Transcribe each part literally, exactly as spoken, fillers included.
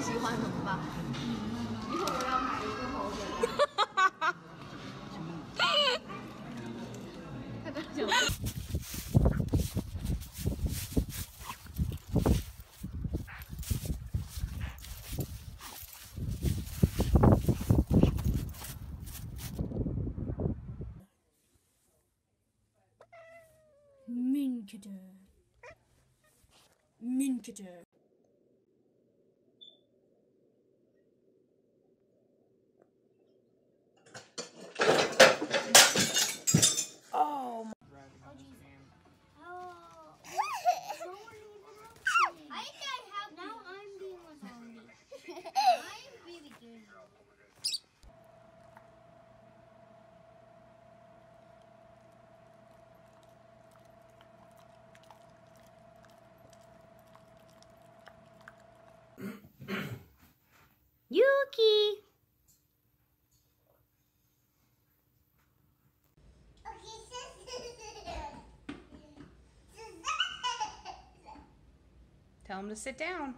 喜欢怎么办？以后我要买一个猴子。他真想。Minkader. Minkader. Oh my. Oh, I think I have. Now I'm being a zombie. I'm really good. Yuki. Tell him to sit down.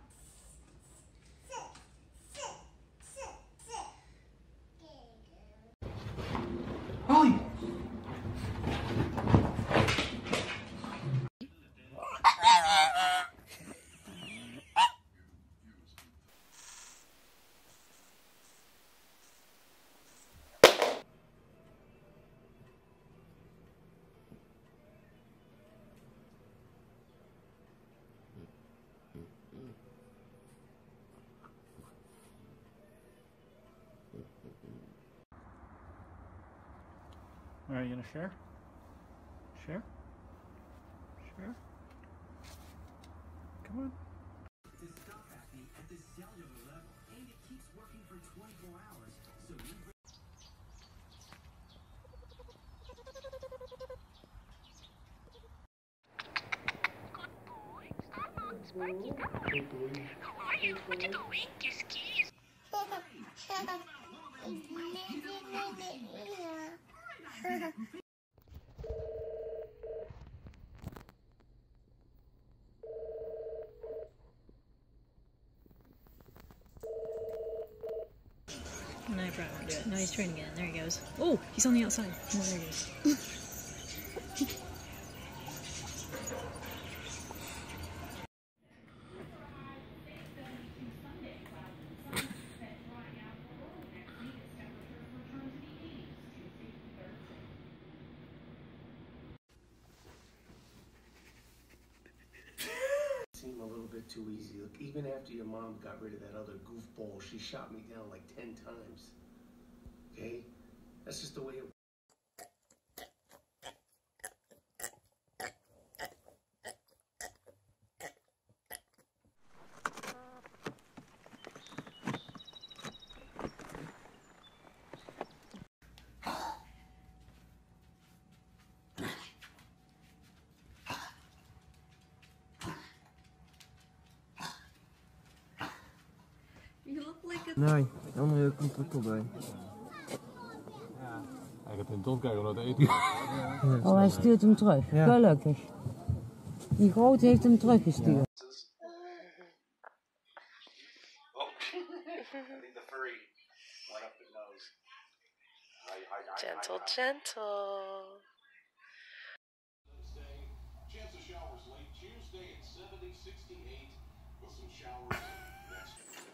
Ollie! Are you gonna share? Share? Share? Come on. To stop acne at the cellular level, and it keeps working for twenty-four hours, so you No, I probably won't do it. No, he's trying again. There he goes. Oh, he's on the outside. Oh, there he goes. Seemed a little bit too easy. Look, even after your mom got rid of that other goofball, she shot me down like ten times. Okay? That's just the way it was. You look like a... Nee, helemaal heel comfortabel bij. Hij gaat in het omkijken naar de eten. Oh, hij stuurt hem terug. Ja. Gelukkig. Die grote heeft hem teruggestuurd. Gentle, gentle. Chance of showers late Tuesday at seventy, sixty-eight with some showers next.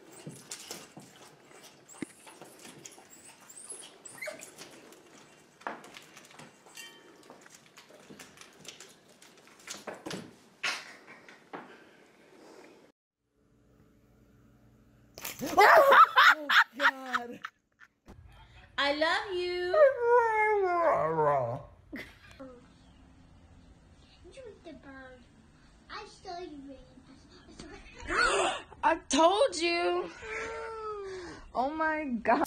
Oh God! I love you. Shoot the bird. I saw you rain. I told you. Oh my God.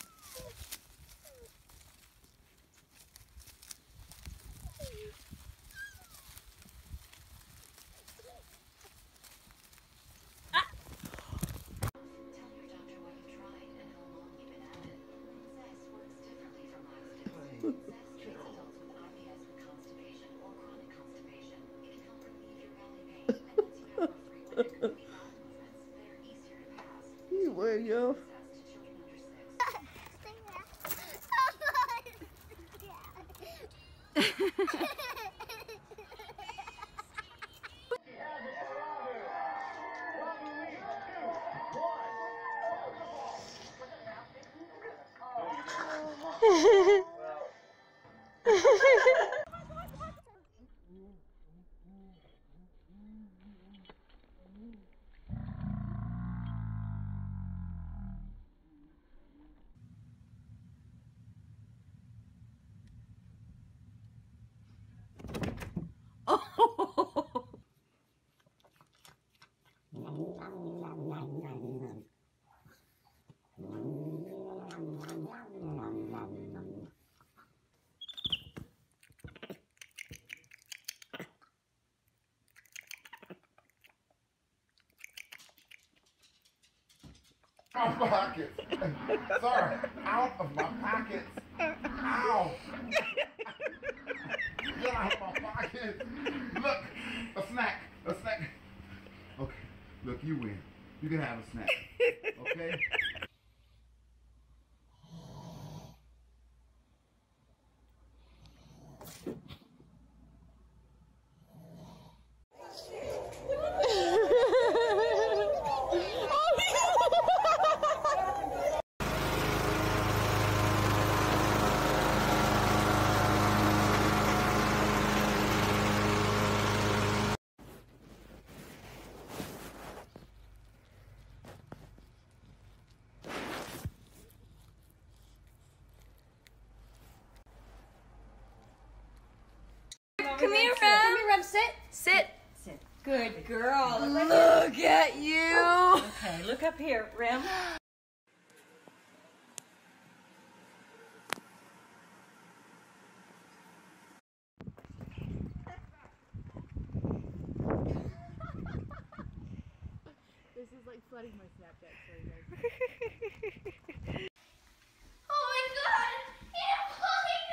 way, yo. My pockets. Sir, out of my pockets. Ow. Get out of my pockets. Look, a snack. A snack. Okay, look, you win. You can have a snack. Okay? Come here, Rem. Come here, Rem. Sit. Sit. Sit. Good girl. Look at you. Okay, look up here, Rem. This is like flooding my Snapchat story, guys. Oh my god! It's falling